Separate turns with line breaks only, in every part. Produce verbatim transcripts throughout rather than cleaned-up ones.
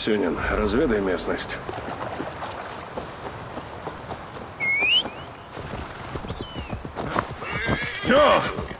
Сюнин, разведай местность. Йо!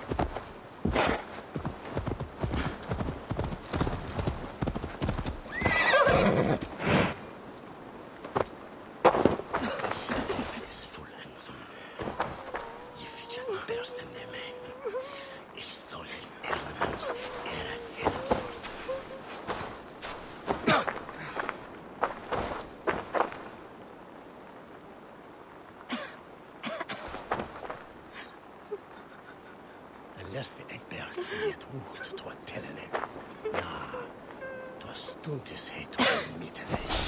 Läste ett berg för ett ord tror att tällen är. Ja, du har stuntishet och mitt i dig.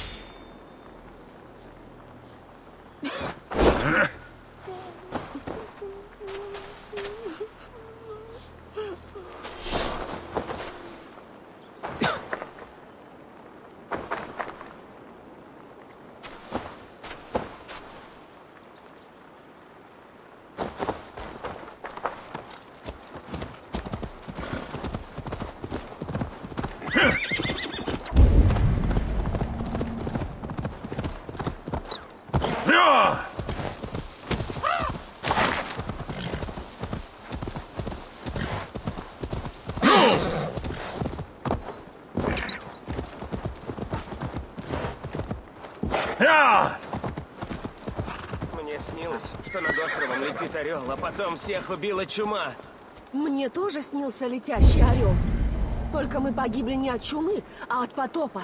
Мне снилось, что над островом летит орел, а потом всех убила чума.
Мне тоже снился летящий орел. Только мы погибли не от чумы, а от потопа.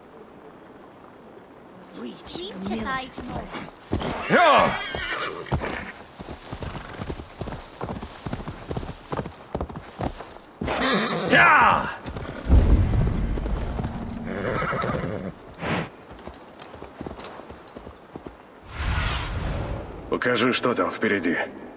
Я! Покажи, что там впереди.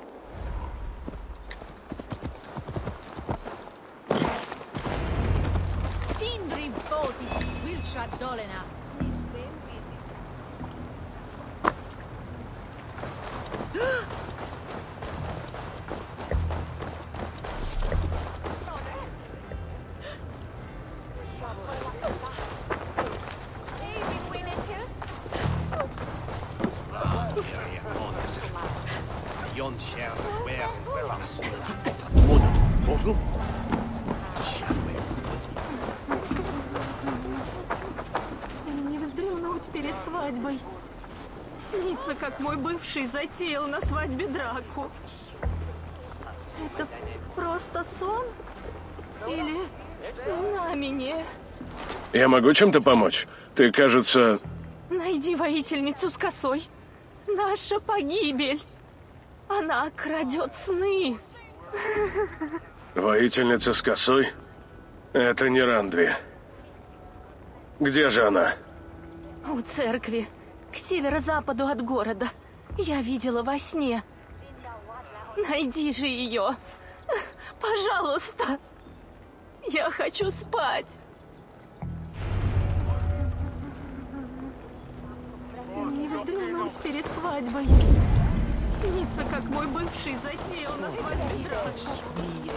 Не вздремнуть перед свадьбой. Снится, как мой бывший затеял на свадьбе драку. Это просто сон? Или знамение?
Я могу чем-то помочь? Ты, кажется...
Найди воительницу с косой. Наша погибель. Она крадет сны.
Воительница с косой? Это не Рандви. Где же она?
У церкви, к северо-западу от города. Я видела во сне. Найди же ее. Пожалуйста. Я хочу спать. Не вздремнуть перед свадьбой. Снится, как мой бывший затеял на свадьбе драку.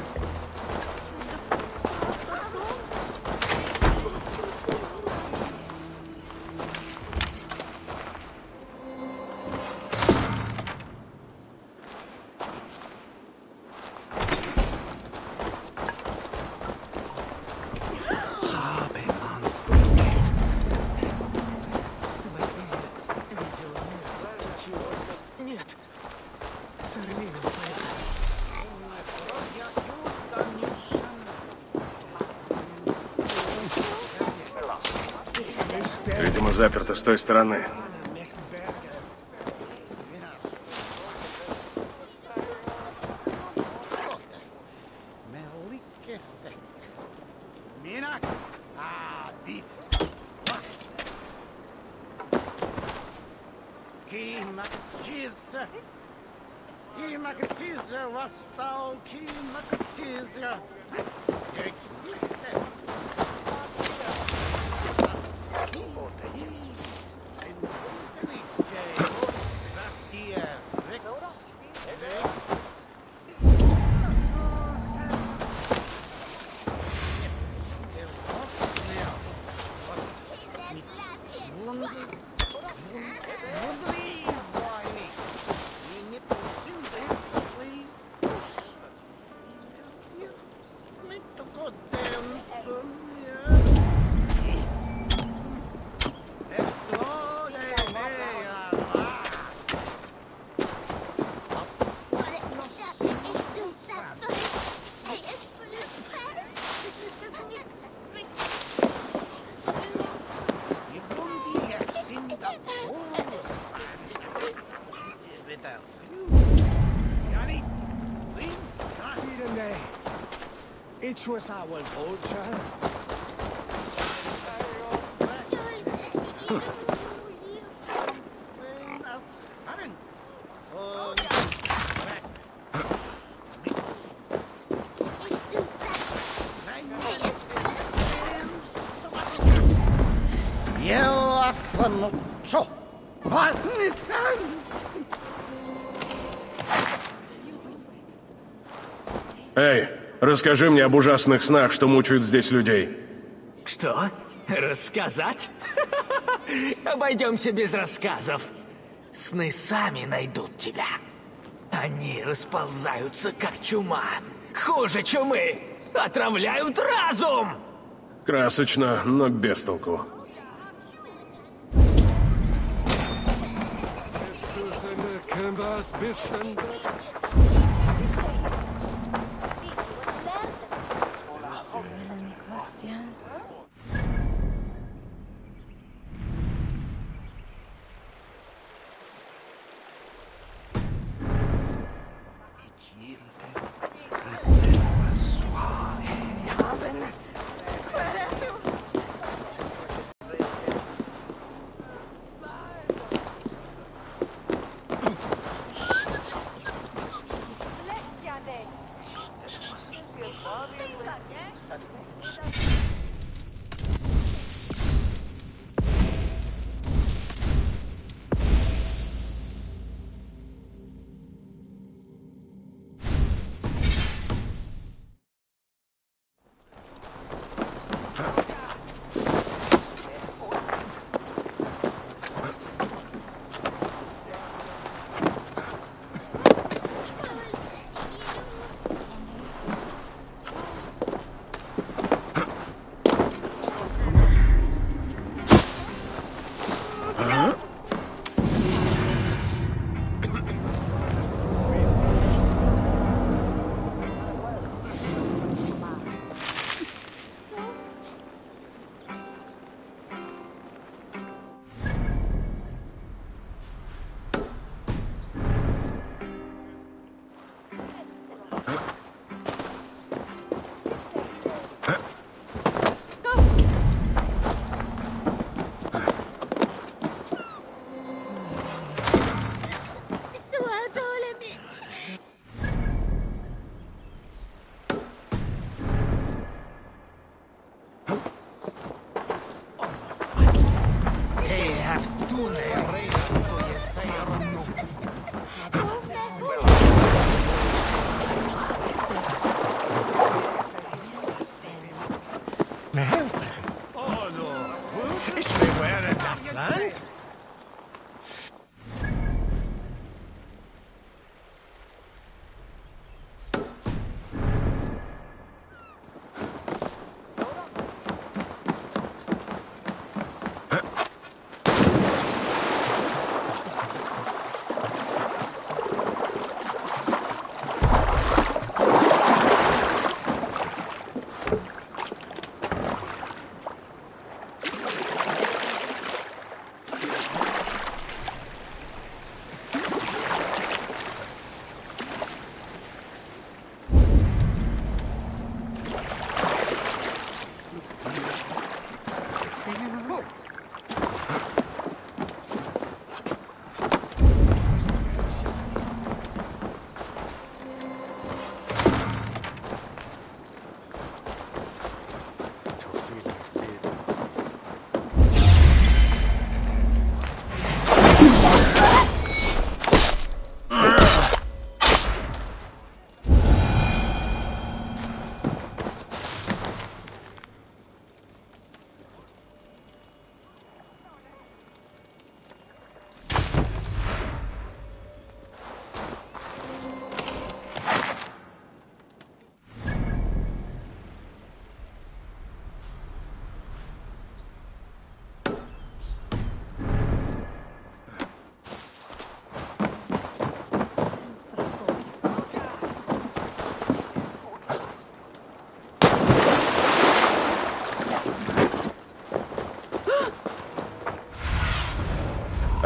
Видимо, заперто с той стороны.
It was our vulture.
Mucho.
Эй, расскажи мне об ужасных снах, что мучают здесь людей.
Что? Рассказать? Обойдемся без рассказов. Сны сами найдут тебя. Они расползаются, как чума. Хуже чумы. Отравляют разум.
Красочно, но без толку.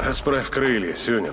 Расправь крылья, Сюнин.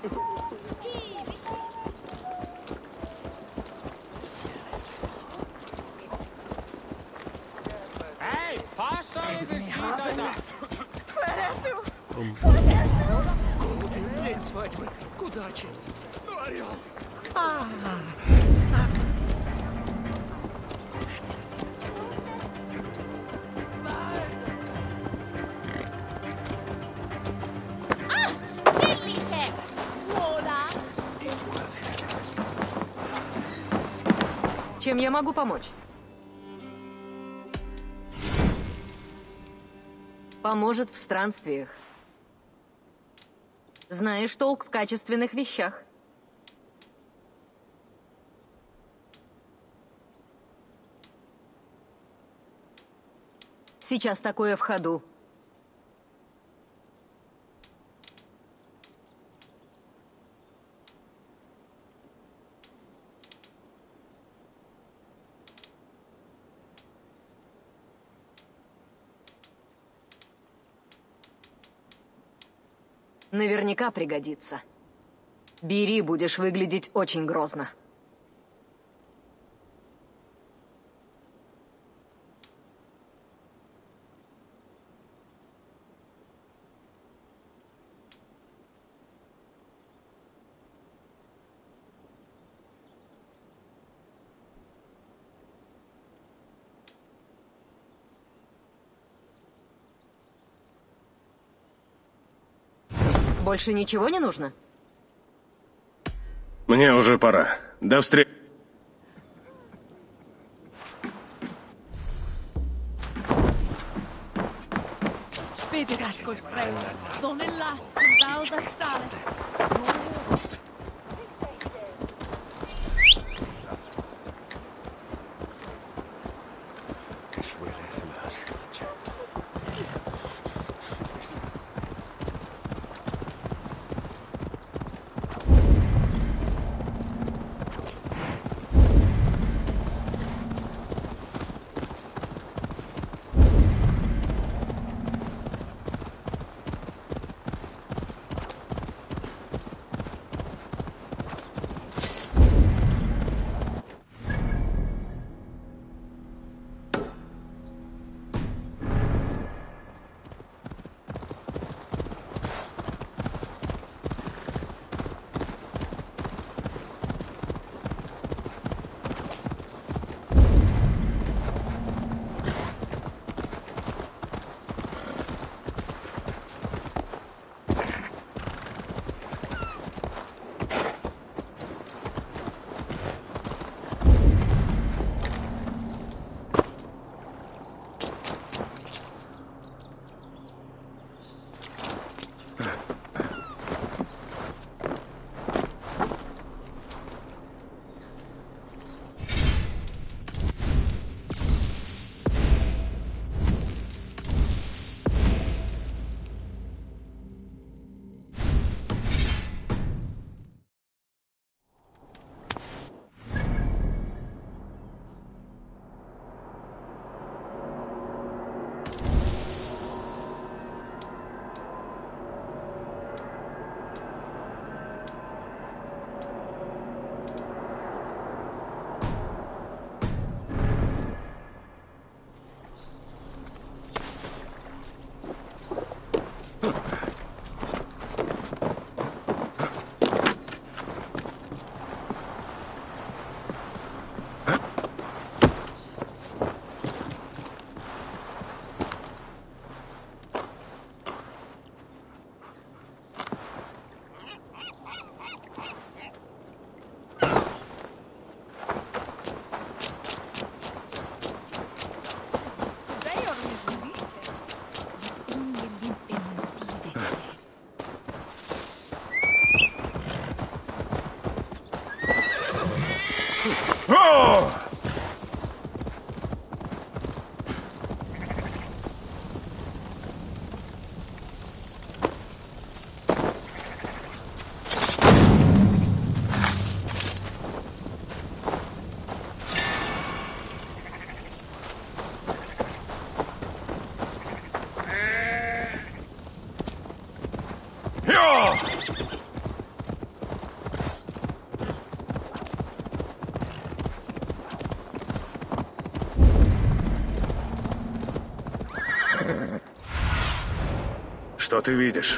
Эй, пошли ты скидывай-то!
День свадьбы. К удаче. Орел.
Чем я могу помочь? Поможет в странствиях. Знаешь толк в качественных вещах. Сейчас такое в ходу. Наверняка пригодится. Бери, будешь выглядеть очень грозно. Больше ничего не нужно?
Мне уже пора. До встречи.
Spedigat, good friend. Donne last, valda stale.
Что ты видишь?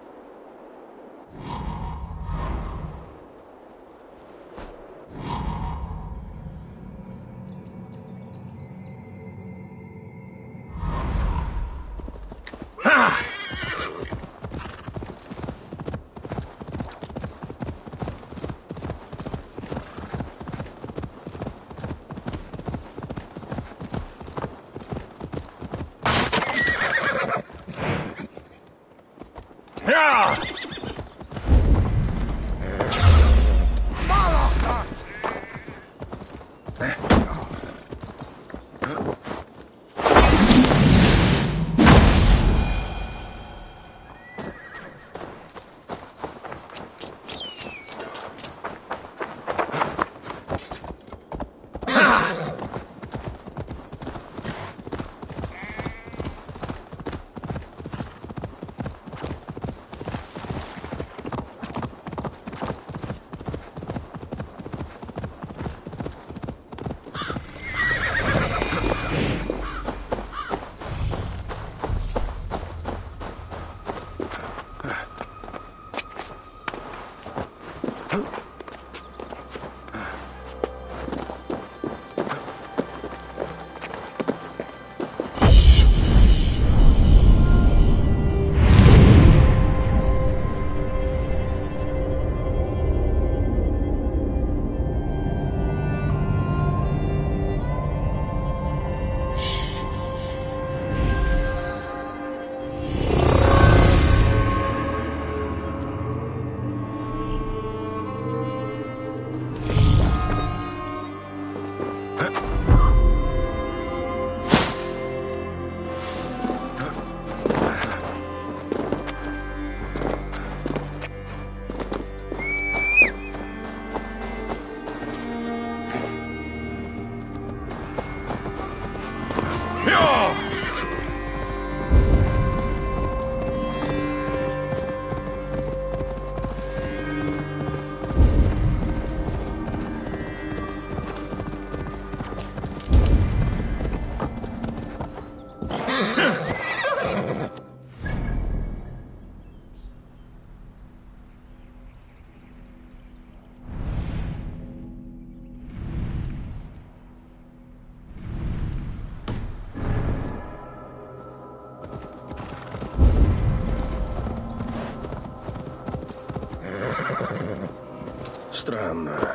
Странно.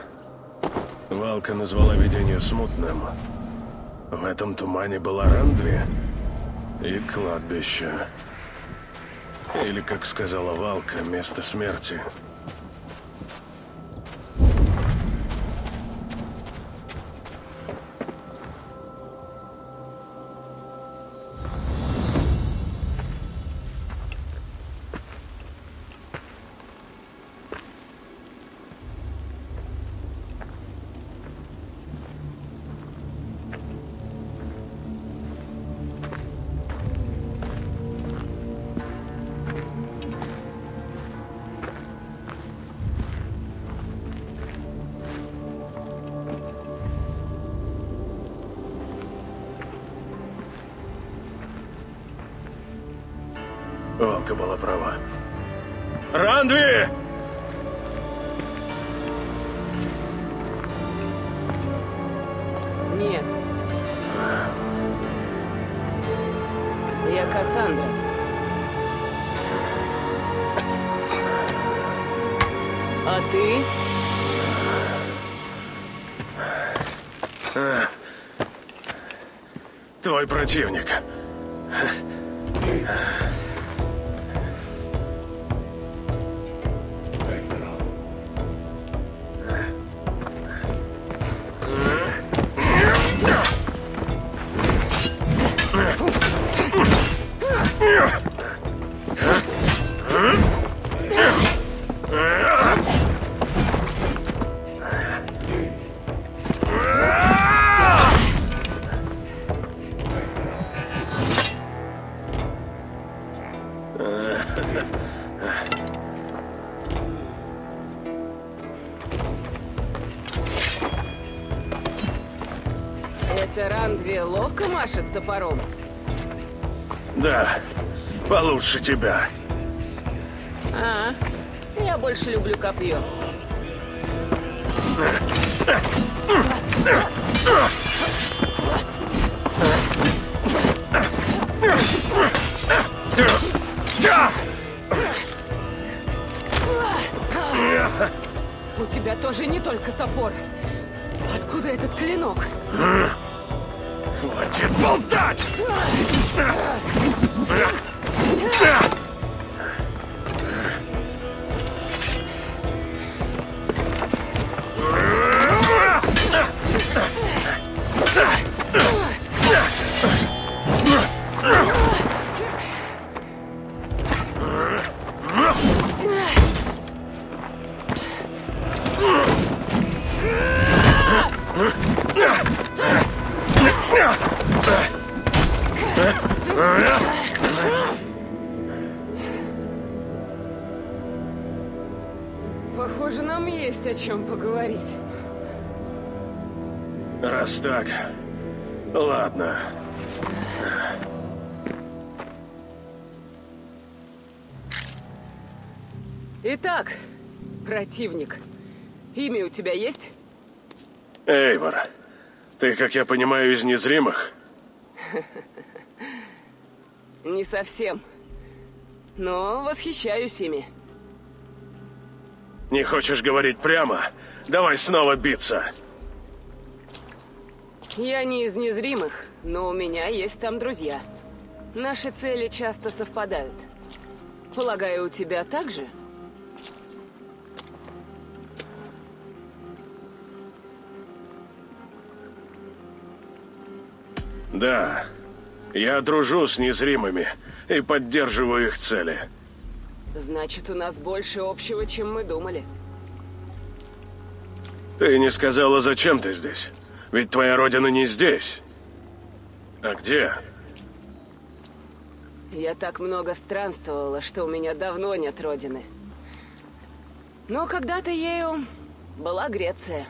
Валка назвала видение смутным. В этом тумане была Рандви и кладбище. Или, как сказала Валка, место смерти. Валка была права. Рандви!
Нет. Я Кассандра. А ты?
А, твой противник.
Это Рандви ловко машет топором?
Да, получше тебя.
А, я больше люблю копье. У тебя тоже не только топор. Откуда этот клинок?
Хватит болтать!
Похоже, нам есть о чем поговорить.
Раз так, ладно.
Итак, противник. Имя у тебя есть?
Эйвор, ты, как я понимаю, из незримых?
Не совсем. Но восхищаюсь ими.
Не хочешь говорить прямо? Давай снова биться.
Я не из незримых, но у меня есть там друзья. Наши цели часто совпадают. Полагаю, у тебя так же?
Да, я дружу с незримыми и поддерживаю их цели.
Значит, у нас больше общего, чем мы думали.
Ты не сказала, зачем ты здесь? Ведь твоя родина не здесь. А где?
Я так много странствовала, что у меня давно нет родины. Но когда-то ею была Греция.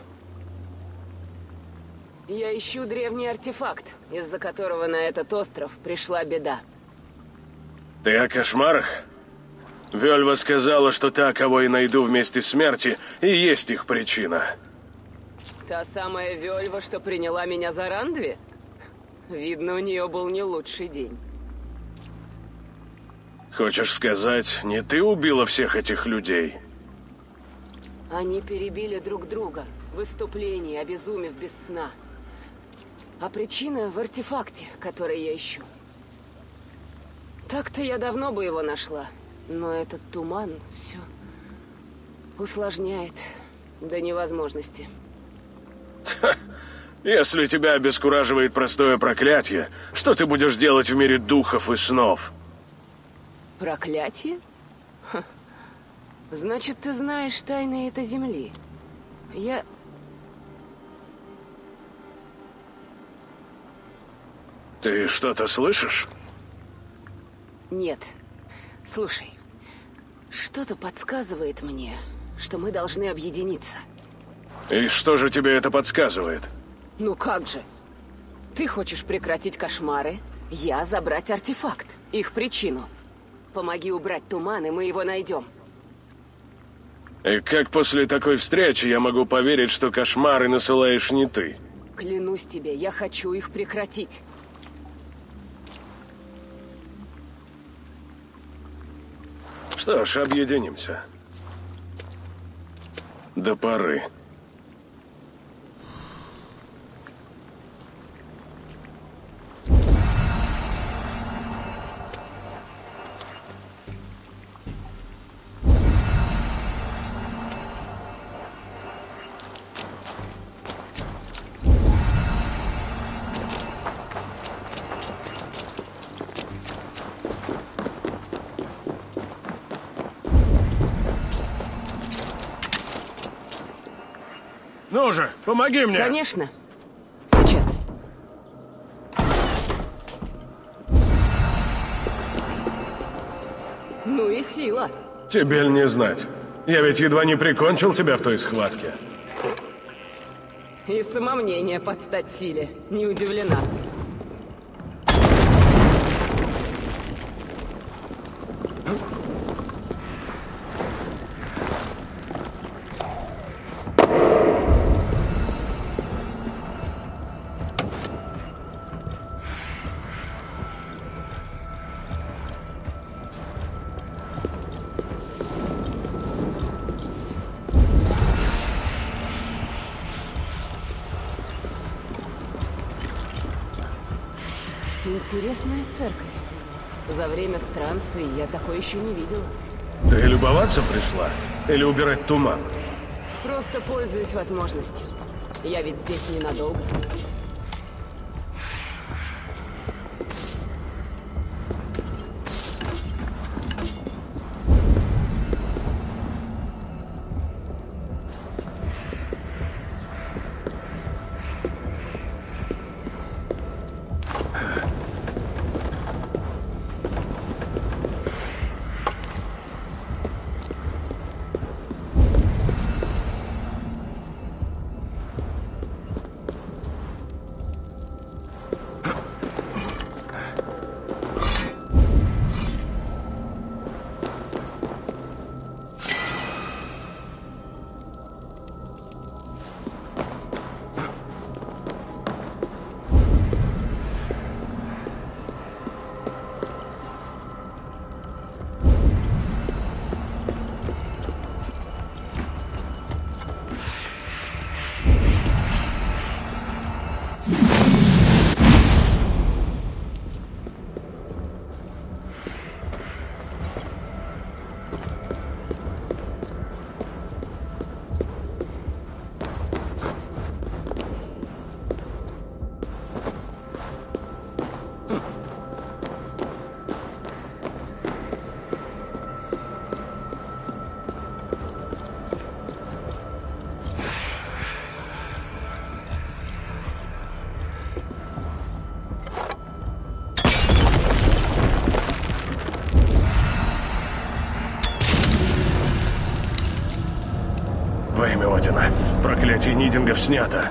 Я ищу древний артефакт, из-за которого на этот остров пришла беда.
Ты о кошмарах? Вельва сказала, что та, кого я найду вместе смерти, и есть их причина.
Та самая Вельва, что приняла меня за Рандви? Видно, у нее был не лучший день.
Хочешь сказать, не ты убила всех этих людей?
Они перебили друг друга в выступлении, обезумев без сна. А причина в артефакте, который я ищу. Так-то я давно бы его нашла, но этот туман все усложняет до невозможности.
Если тебя обескураживает простое проклятие, что ты будешь делать в мире духов и снов?
Проклятие? Ха. Значит, ты знаешь тайны этой земли. Я...
Ты что-то слышишь?
Нет. Слушай, что-то подсказывает мне, что мы должны объединиться.
И что же тебе это подсказывает?
Ну как же? Ты хочешь прекратить кошмары, я забрать артефакт, их причину. Помоги убрать туман, и мы его найдем.
И как после такой встречи я могу поверить, что кошмары насылаешь не ты?
Клянусь тебе, я хочу их прекратить.
Что ж, объединимся. До поры. Ну же, помоги мне!
Конечно. Сейчас. Ну и сила.
Тебе ли не знать? Я ведь едва не прикончил тебя в той схватке.
И самомнение под стать силе. Не удивлена. Интересная церковь. За время странствий я такое еще не видела.
Ты любоваться пришла? Или убирать туман?
Просто пользуюсь возможностью. Я ведь здесь ненадолго.
Во имя Одина, проклятие Нидингов снято.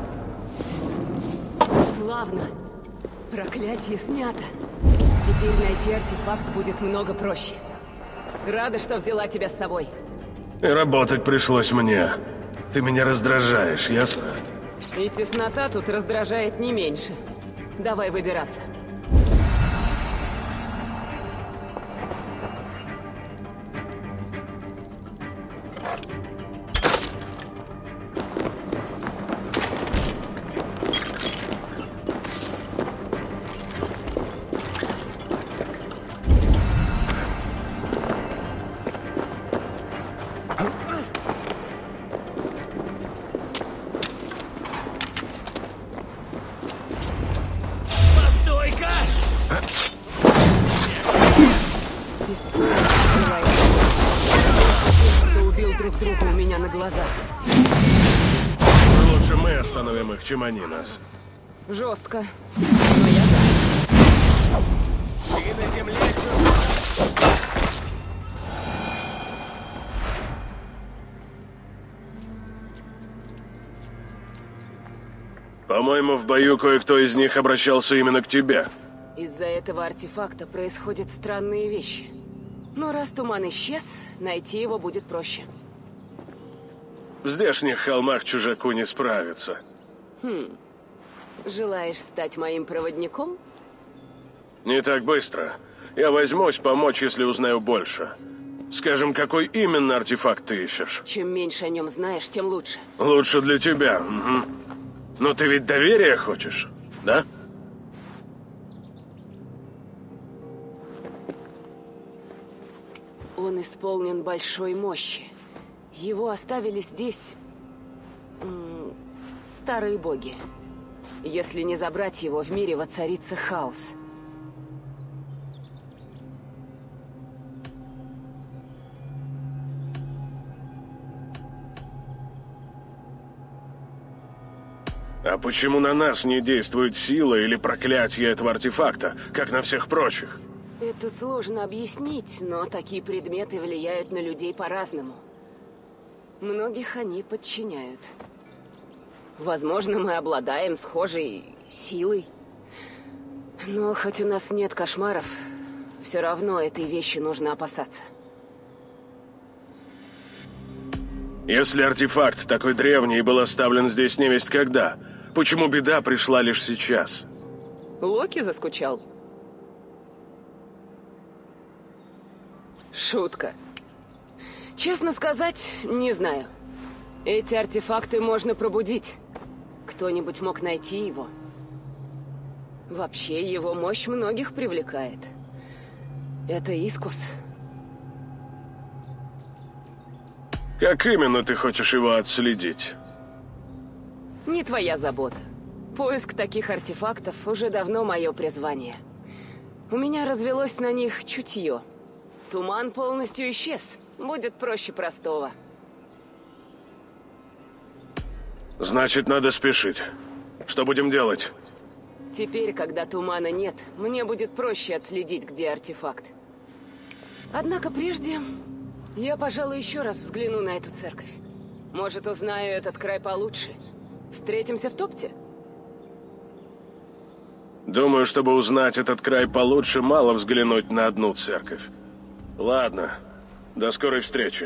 Славно. Проклятие снято. Теперь найти артефакт будет много проще. Рада, что взяла тебя с собой.
И работать пришлось мне. Ты меня раздражаешь, ясно?
И теснота тут раздражает не меньше. Давай выбираться.
Лучше мы остановим их, чем они нас.
Жестко. Но я за.
Ты на земле,
По-моему, в бою кое-кто из них обращался именно к тебе.
Из-за этого артефакта происходят странные вещи. Но раз туман исчез, найти его будет проще.
В здешних холмах чужаку не справиться.
Хм. Желаешь стать моим проводником?
Не так быстро. Я возьмусь помочь, если узнаю больше. Скажем, какой именно артефакт ты ищешь?
Чем меньше о нем знаешь, тем лучше.
Лучше для тебя. Угу. Но ты ведь доверия хочешь, да?
Он исполнен большой мощи. Его оставили здесь м, старые боги. Если не забрать его, в мире воцарится хаос.
А почему на нас не действует сила или проклятие этого артефакта, как на всех прочих?
Это сложно объяснить, но такие предметы влияют на людей по-разному. Многих они подчиняют. Возможно, мы обладаем схожей силой. Но хоть у нас нет кошмаров, все равно этой вещи нужно опасаться.
Если артефакт такой древний и был оставлен здесь невесть когда, почему беда пришла лишь сейчас?
Локи заскучал? Шутка. Честно сказать, не знаю. Эти артефакты можно пробудить. Кто-нибудь мог найти его. Вообще, его мощь многих привлекает. Это искус.
Как именно ты хочешь его отследить?
Не твоя забота. Поиск таких артефактов уже давно мое призвание. У меня развелось на них чутье. Туман полностью исчез. Будет проще простого.
Значит, надо спешить. Что будем делать?
Теперь, когда тумана нет, мне будет проще отследить, где артефакт. Однако прежде, я, пожалуй, еще раз взгляну на эту церковь. Может, узнаю этот край получше. Встретимся в Топте?
Думаю, чтобы узнать этот край получше, мало взглянуть на одну церковь. Ладно, до скорой встречи.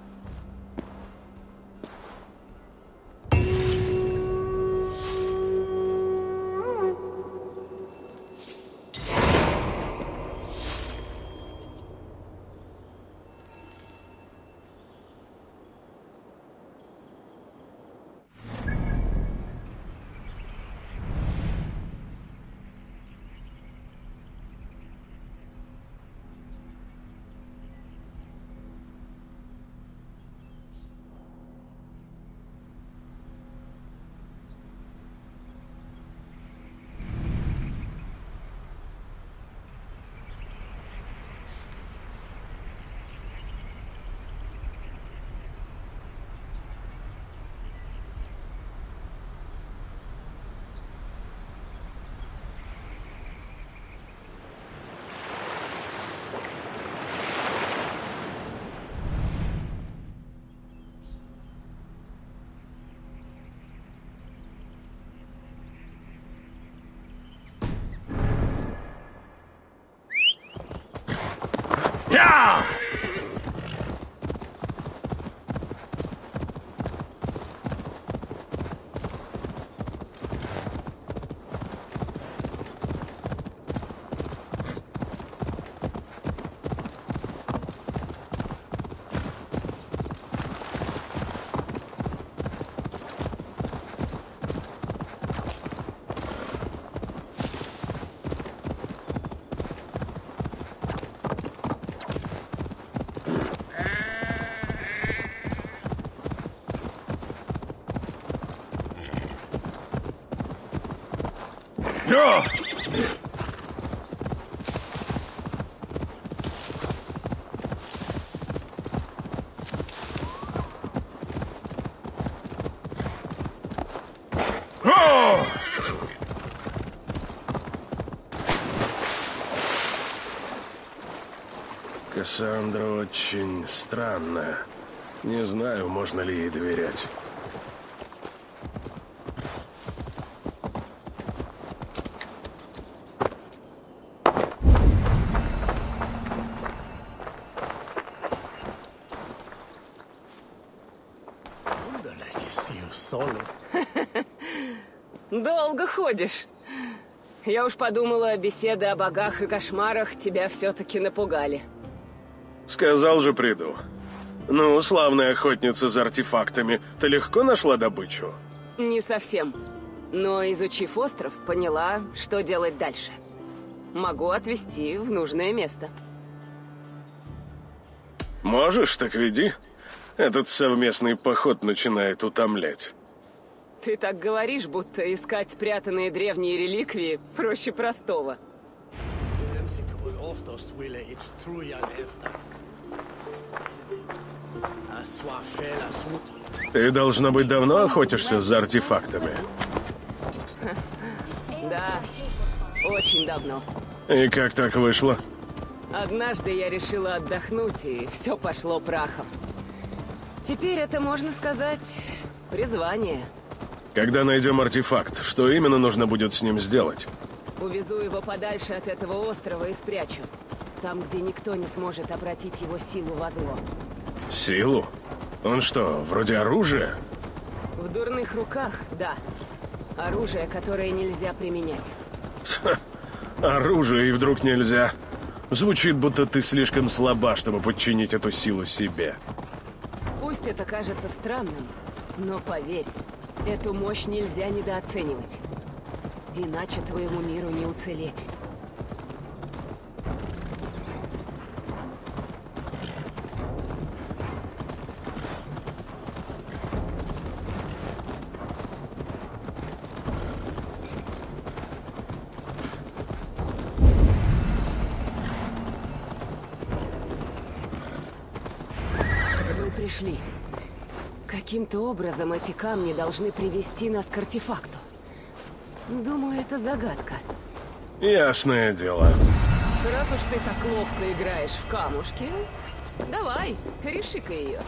Я! Я! А! Кассандра очень странная. Не знаю, можно ли ей доверять.
Долго ходишь. Я уж подумала, беседы о богах и кошмарах тебя все-таки напугали.
Сказал же, приду. Ну, славная охотница за артефактами, ты легко нашла добычу?
Не совсем. Но, изучив остров, поняла, что делать дальше. Могу отвезти в нужное место.
Можешь, так веди. Этот совместный поход начинает утомлять.
Ты так говоришь, будто искать спрятанные древние реликвии проще простого.
Ты, должно быть, давно охотишься за артефактами?
Да, очень давно.
И как так вышло?
Однажды я решила отдохнуть, и все пошло прахом. Теперь это, можно сказать, призвание.
Когда найдем артефакт, что именно нужно будет с ним сделать?
Увезу его подальше от этого острова и спрячу. Там, где никто не сможет обратить его силу во зло.
Силу? Он что, вроде оружия?
В дурных руках, да. Оружие, которое нельзя применять.
Ха, оружие и вдруг нельзя. Звучит, будто ты слишком слаба, чтобы подчинить эту силу себе.
Пусть это кажется странным, но поверь, эту мощь нельзя недооценивать. Иначе твоему миру не уцелеть. Мы пришли. Каким-то образом эти камни должны привести нас к артефакту. Думаю, это загадка.
Ясное дело.
Раз уж ты так ловко играешь в камушки, давай, реши-ка ее.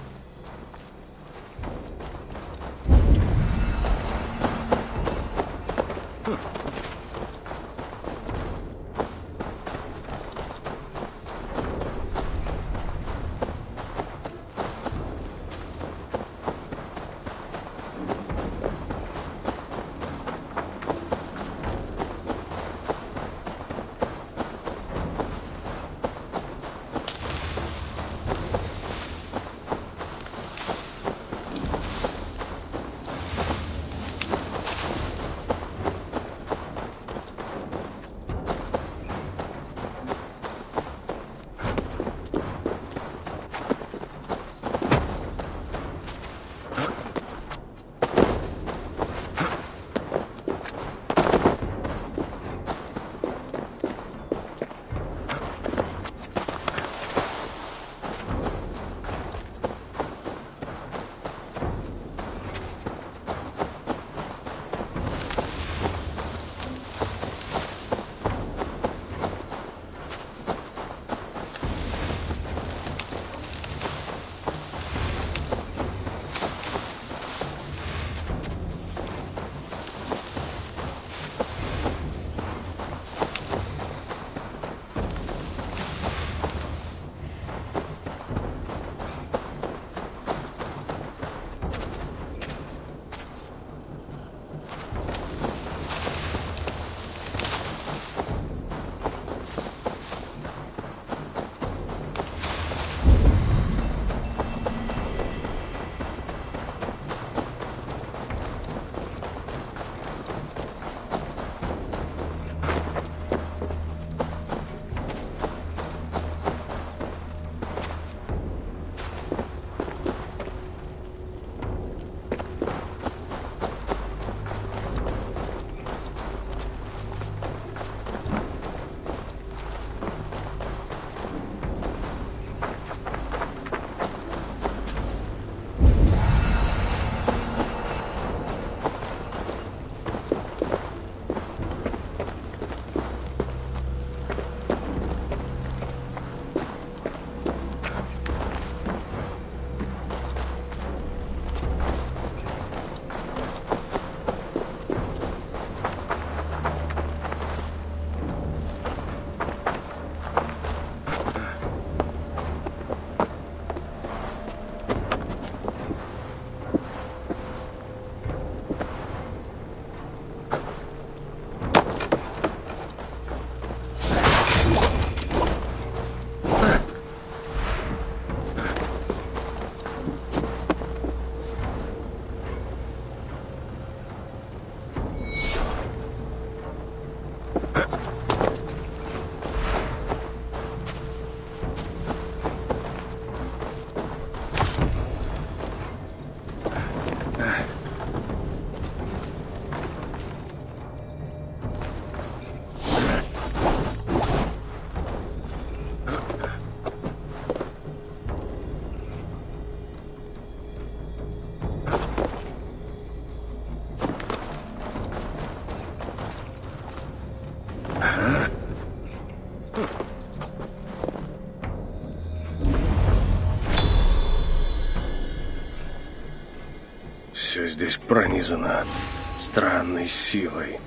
Все здесь пронизано странной силой.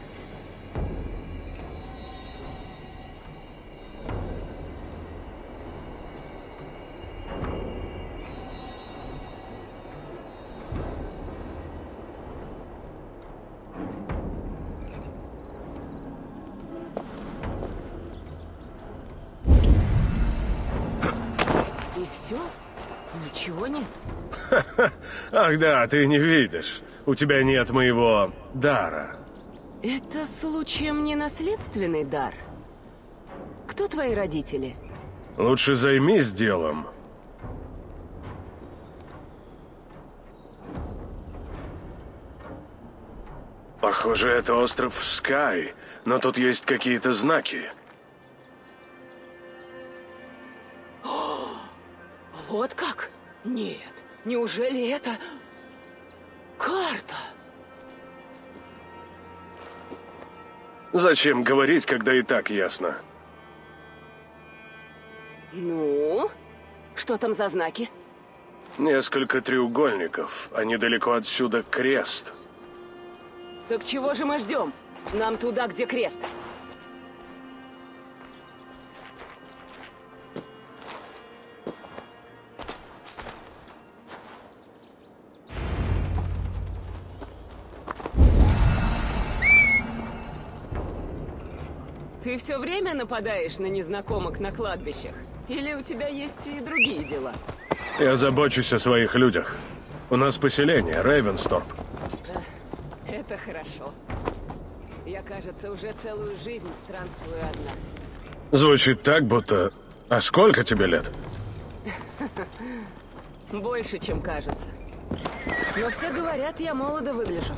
И все? Ничего нет?
Ах да, ты не видишь. У тебя нет моего дара.
Это случаем не наследственный дар? Кто твои родители?
Лучше займись делом. Похоже, это остров Скай, но тут есть какие-то знаки.
Вот как? Нет, неужели это... карта?
Зачем говорить, когда и так ясно?
Ну, что там за знаки?
Несколько треугольников, а недалеко отсюда крест.
Так чего же мы ждем? Нам туда, где крест. Ты все время нападаешь на незнакомок на кладбищах? Или у тебя есть и другие дела?
Я забочусь о своих людях. У нас поселение, Рейвенсторп.
Это хорошо. Я, кажется, уже целую жизнь странствую одна.
Звучит так, будто... А сколько тебе лет?
Больше, чем кажется. Но все говорят, я молодо выгляжу.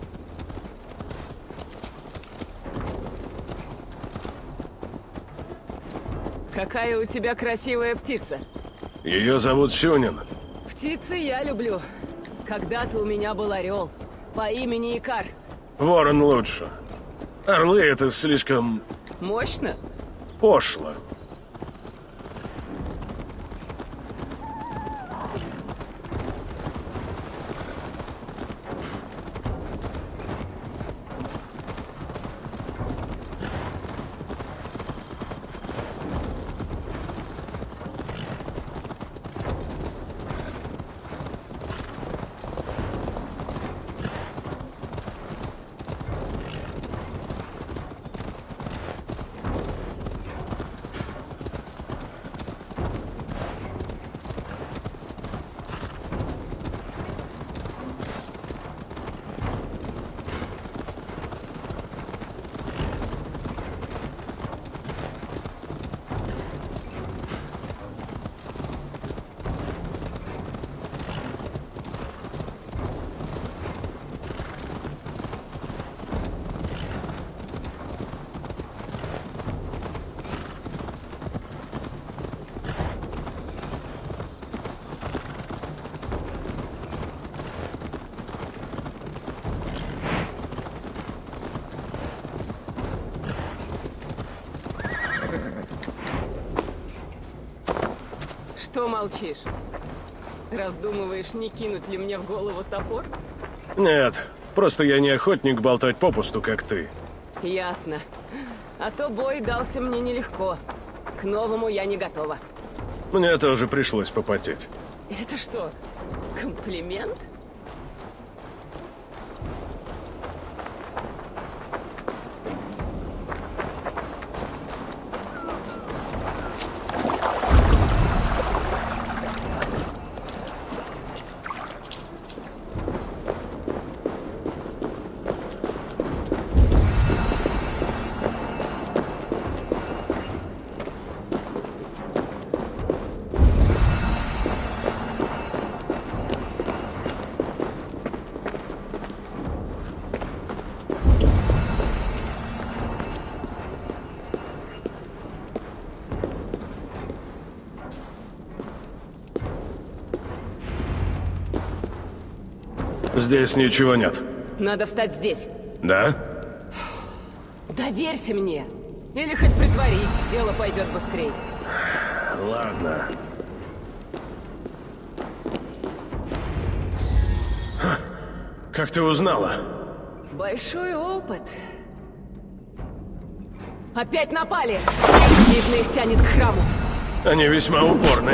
Какая у тебя красивая птица.
Ее зовут Сюнин.
Птицы я люблю. Когда-то у меня был орел по имени Икар.
Ворон лучше. Орлы — это слишком...
Мощно?
пошло.
Что молчишь? Раздумываешь, не кинуть ли мне в голову топор?
Нет, просто я не охотник болтать попусту, как ты.
Ясно. А то бой дался мне нелегко. К новому я не готова.
Мне тоже пришлось попотеть.
Это что, комплимент?
Здесь ничего нет.
Надо встать здесь.
Да?
Доверься мне. Или хоть притворись, дело пойдет быстрее.
Ладно. Ха. Как ты узнала?
Большой опыт. Опять напали! Видно, их тянет к храму.
Они весьма упорны.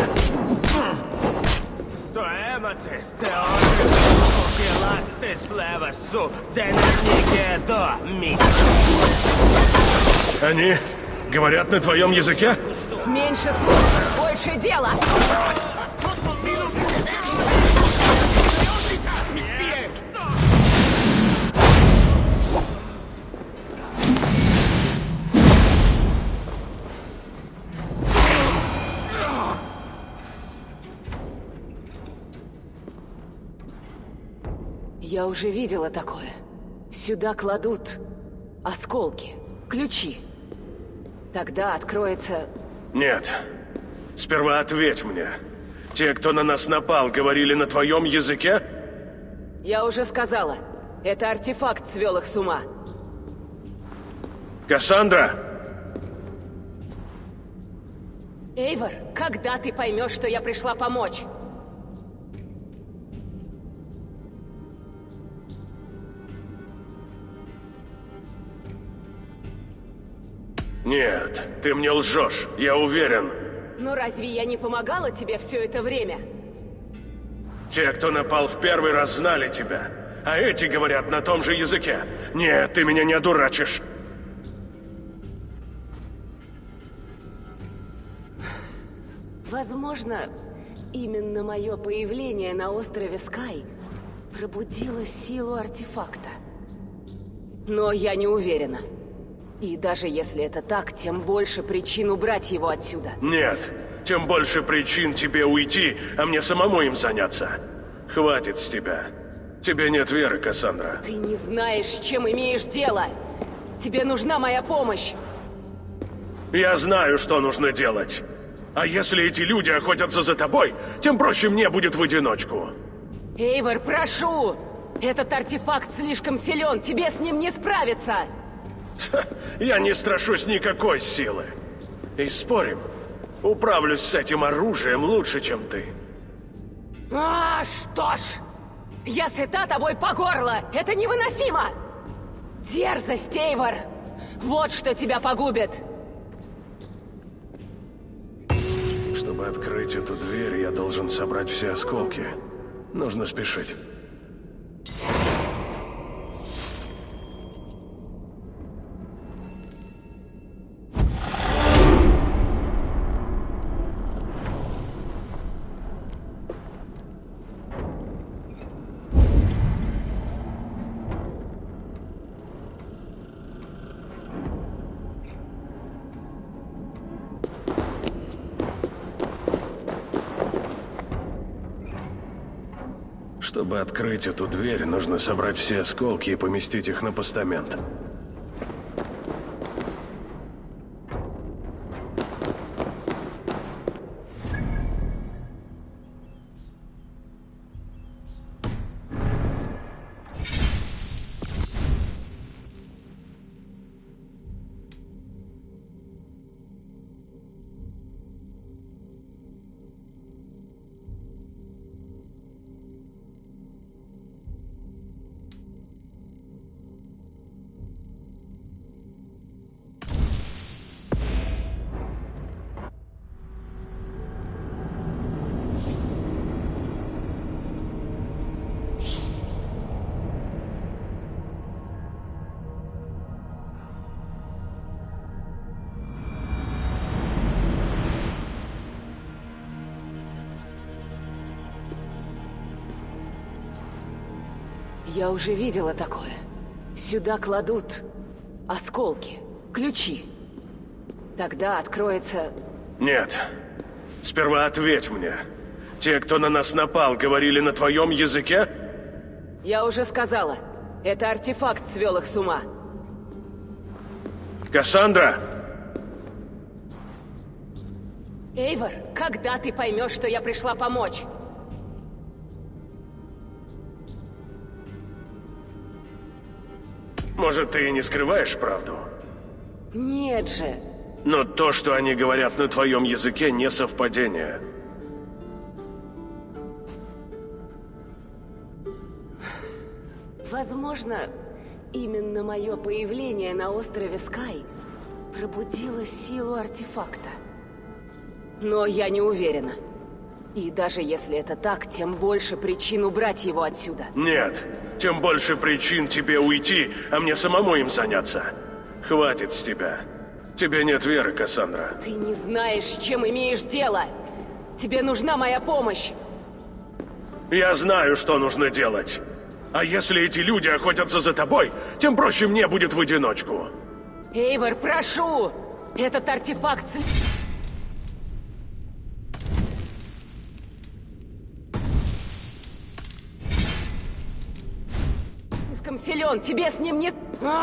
Они говорят на твоем языке?
Меньше слов, больше дела! Я уже видела такое. Сюда кладут осколки, ключи. Тогда откроется...
Нет. Сперва ответь мне. Те, кто на нас напал, говорили на твоем языке?
Я уже сказала. Это артефакт свел их с ума.
Кассандра!
Эйвор, когда ты поймешь, что я пришла помочь?
Нет, ты мне лжешь, я уверен.
Но разве я не помогала тебе все это время?
Те, кто напал в первый раз, знали тебя. А эти говорят на том же языке. Нет, ты меня не одурачишь.
Возможно, именно мое появление на острове Скай пробудило силу артефакта. Но я не уверена. И даже если это так, тем больше причин убрать его отсюда.
Нет, тем больше причин тебе уйти, а мне самому им заняться. Хватит с тебя. Тебе нет веры, Кассандра.
Ты не знаешь, с чем имеешь дело. Тебе нужна моя помощь.
Я знаю, что нужно делать. А если эти люди охотятся за тобой, тем проще мне будет в одиночку.
Эйвор, прошу! Этот артефакт слишком силен, тебе с ним не справиться!
Я не страшусь никакой силы. И спорим, управлюсь с этим оружием лучше, чем ты.
А, что ж, я сыта тобой по горло. Это невыносимо. Дерзость, Эйвор. Вот что тебя погубит.
Чтобы открыть эту дверь, я должен собрать все осколки. Нужно спешить. Чтобы открыть эту дверь, нужно собрать все осколки и поместить их на постамент.
Я уже видела такое. Сюда кладут осколки, ключи. Тогда откроется...
Нет. Сперва ответь мне. Те, кто на нас напал, говорили на твоем языке?
Я уже сказала. Это артефакт свел их с ума.
Кассандра!
Эйвор, когда ты поймешь, что я пришла помочь?
Может, ты и не скрываешь правду?
Нет же.
Но то, что они говорят на твоем языке, не совпадение.
Возможно, именно мое появление на острове Скай пробудило силу артефакта. Но я не уверена. И даже если это так, тем больше причин убрать его отсюда.
Нет, тем больше причин тебе уйти, а мне самому им заняться. Хватит с тебя. Тебе нет веры, Кассандра.
Ты не знаешь, с чем имеешь дело. Тебе нужна моя помощь.
Я знаю, что нужно делать. А если эти люди охотятся за тобой, тем проще мне будет в одиночку.
Эйвор, прошу! Этот артефакт... слишком силен, тебе с ним не... А!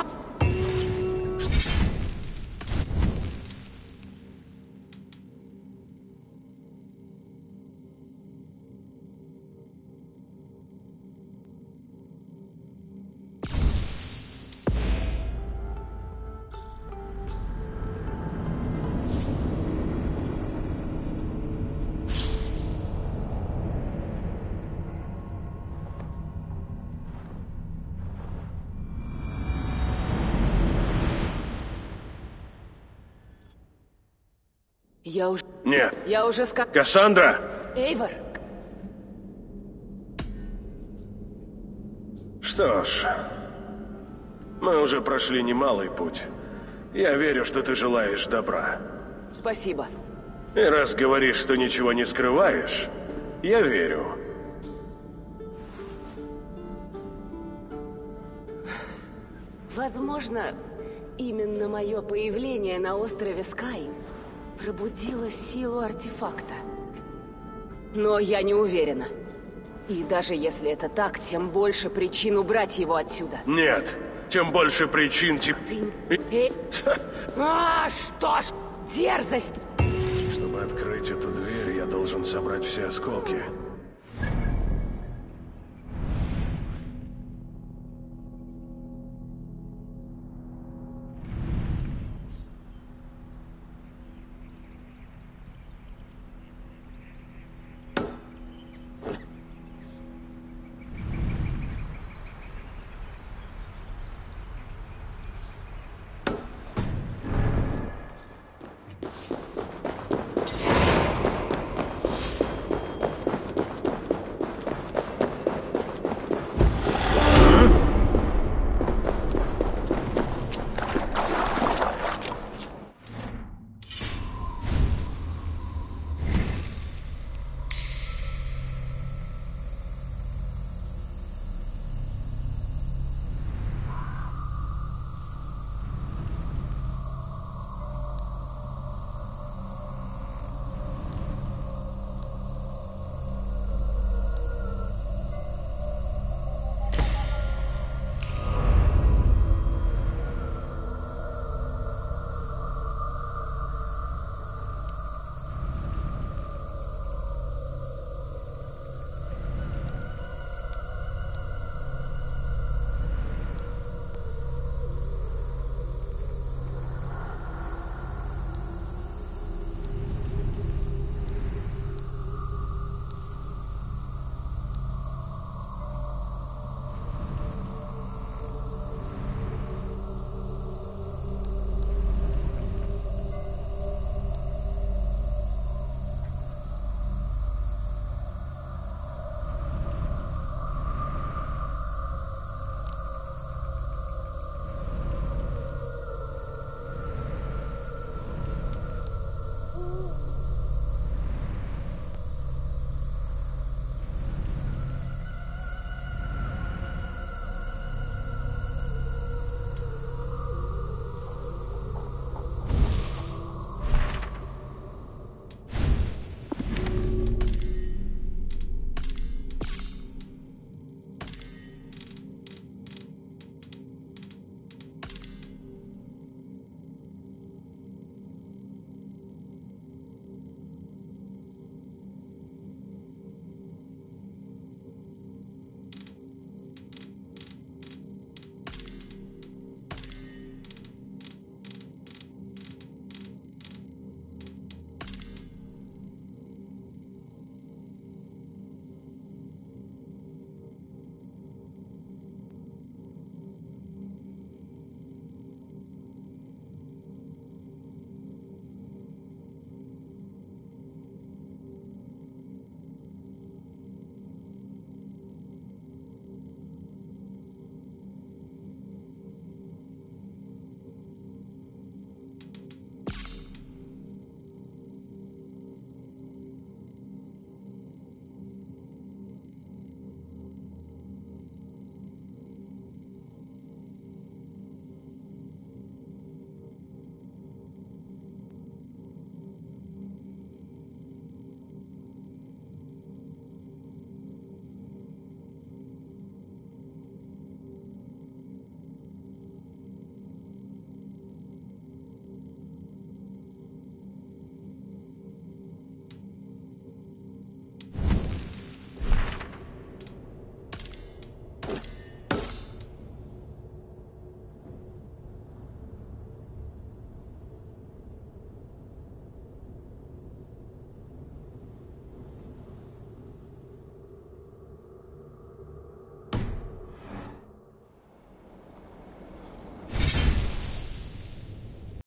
Я уже...
Нет.
Я уже сказал...
Кассандра!
Эйвор!
Что ж, мы уже прошли немалый путь. Я верю, что ты желаешь добра.
Спасибо.
И раз говоришь, что ничего не скрываешь, я верю.
Возможно, именно мое появление на острове Скай пробудило силу артефакта. Но я не уверена. И даже если это так, тем больше причин убрать его отсюда.
Нет, тем больше причин тебе...
Ты... Э... А, что ж, дерзость!
Чтобы открыть эту дверь, я должен собрать все осколки.